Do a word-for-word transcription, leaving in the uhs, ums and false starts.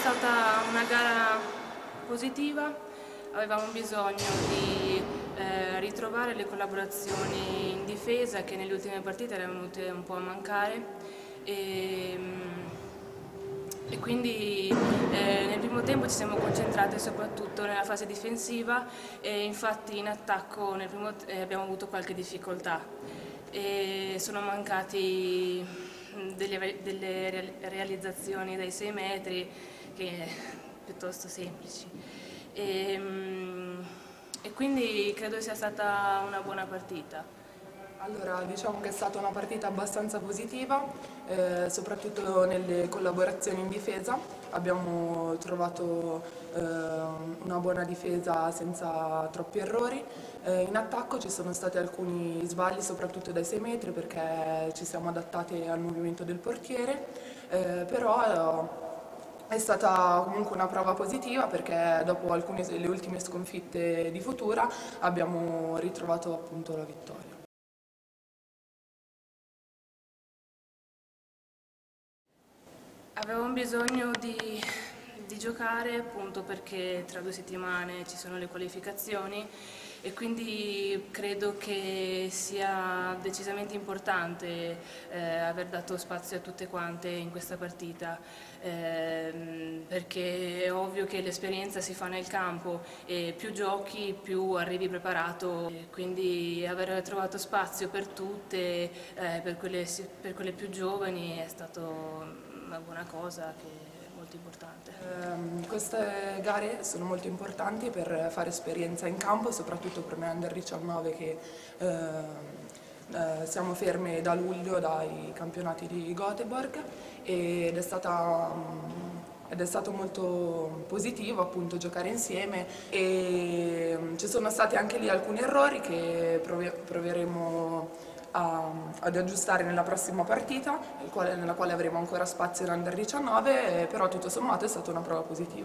stata una gara positiva, avevamo bisogno di eh, ritrovare le collaborazioni in difesa che nelle ultime partite erano venute un po' a mancare e, e quindi eh, nel primo tempo ci siamo concentrati soprattutto nella fase difensiva e infatti in attacco nel primo, eh, abbiamo avuto qualche difficoltà e sono mancati delle, delle realizzazioni dai sei metri che piuttosto semplici e, e quindi credo sia stata una buona partita. Allora, diciamo che è stata una partita abbastanza positiva, eh, soprattutto nelle collaborazioni in difesa. Abbiamo trovato eh, una buona difesa senza troppi errori. Eh, in attacco ci sono stati alcuni sbagli, soprattutto dai sei metri, perché ci siamo adattati al movimento del portiere, eh, però eh, è stata comunque una prova positiva perché dopo alcune, le ultime sconfitte di Futura abbiamo ritrovato appunto la vittoria. Avevamo bisogno di, di giocare appunto perché tra due settimane ci sono le qualificazioni e quindi credo che sia decisamente importante eh, aver dato spazio a tutte quante in questa partita ehm, perché è ovvio che l'esperienza si fa nel campo e più giochi più arrivi preparato e quindi aver trovato spazio per tutte, eh, per quelle, per quelle più giovani è stato una buona cosa che è molto importante. Eh, queste gare sono molto importanti per fare esperienza in campo, soprattutto per noi under diciannove che eh, eh, siamo ferme da luglio dai campionati di Göteborg ed è stata ed è stato molto positivo appunto giocare insieme e ci sono stati anche lì alcuni errori che proveremo A, ad aggiustare nella prossima partita, quale, nella quale avremo ancora spazio in under diciannove, però tutto sommato è stata una prova positiva.